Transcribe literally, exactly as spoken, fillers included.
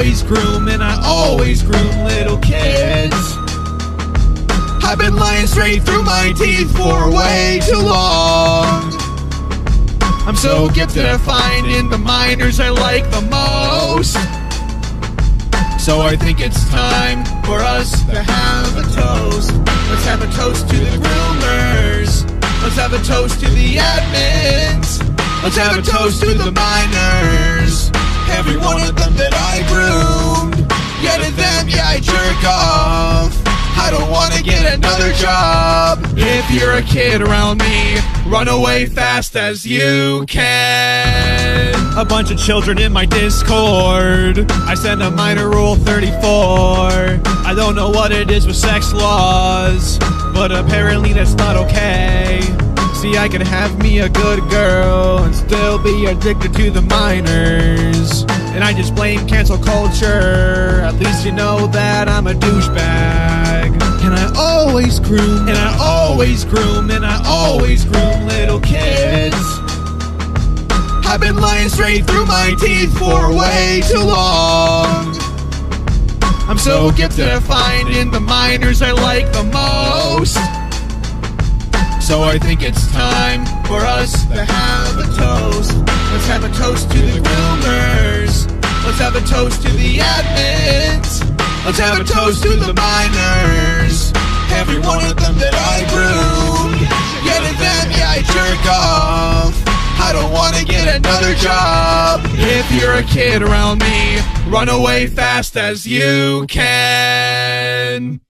always groom, and I always groom little kids. I've been lying straight through my teeth for way too long. I'm so gifted at finding the minors I like the most. So I think it's time for us to have a toast. Let's have a toast to the groomers. Let's have a toast to the admins. Let's have a toast to the minors. Every one of them that I groomed. Yeah, to them, yeah, I jerk off. I don't wanna get another job. If you're a kid around me, run away fast as you can. A bunch of children in my Discord. I sent a minor rule thirty-four. I don't know what it is with sex laws, but apparently that's not okay. See, I can have me a good girl and still be addicted to the minors. And I just blame cancel culture. At least you know that I'm a douchebag. And I always groom, and I always groom, and I always groom little kids. I've been lying straight through my teeth for way too long. I'm so gifted at finding the minors I like the most. So I think it's time for us to have a toast. Let's have a toast to the groomers. Let's have a toast to the admins. Let's have a toast to the minors. Every one of them that I groomed. Yeah, to them, yeah, I jerk off. I don't wanna get another job. If you're a kid around me, run away fast as you can.